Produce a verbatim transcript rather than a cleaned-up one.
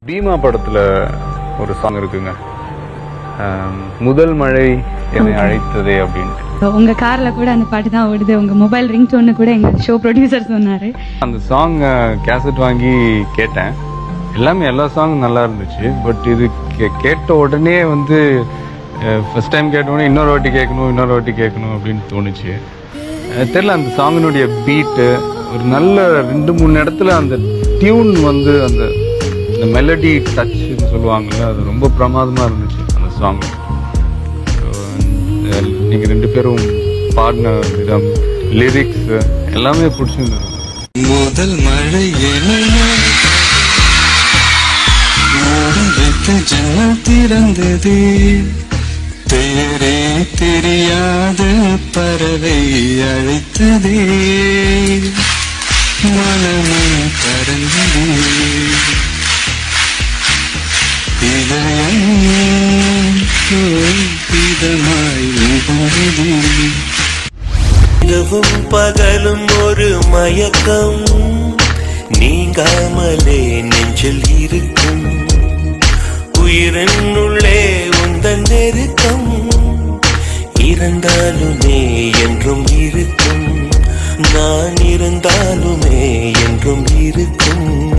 பீமா படத்துல ஒரு சாங் இருக்குங்க, முதல் மழை என்னை அழைத்ததே அப்படின்ட்டு. உங்க கார்ல கூட அந்த பாட்டு தான் ஓடுது, உங்க மொபைல் ரிங் டோன் கூட எங்க ஷோ ப்ரொடியூசர் சொன்னாரு. அந்த சாங் கேசட் வாங்கி கேட்டேன், எல்லாமே எல்லா சாங்கும் நல்லா இருந்துச்சு. பட் இது கேட்ட உடனே வந்து ஃபர்ஸ்ட் டைம் கேட்ட உடனே இன்னொரு வாட்டி கேட்கணும் இன்னொரு வாட்டி கேட்கணும் அப்படின்னு தோணுச்சு. தெரியல, அந்த சாங்கினுடைய பீட்டு ஒரு நல்ல ரெண்டு மூணு இடத்துல அந்த டியூன் வந்து அந்த இந்த மெலடி டச்ன்னு சொல்லுவாங்கல்ல, அது ரொம்ப பிரமாதமாக இருந்துச்சு அந்த சாங். நீங்கள் ரெண்டு பேரும் பாடின விதம், லிரிக்ஸ் எல்லாமே பிடிச்சிருந்தது. முதல் மழை ஜன்னல் திறந்தது, தேரே தெரியாத பறவை அழைத்ததே, மனமும் பறந்தது, இரவும் பகலும் ஒரு மயக்கம், நீங்காமலே நெஞ்சில் இருக்கும், உயிரின் உள்ளே உந்தன் நெருக்கம், இருந்தாலுமே என்றும் இருக்கும், நான் இருந்தாலுமே என்றும் இருக்கும்.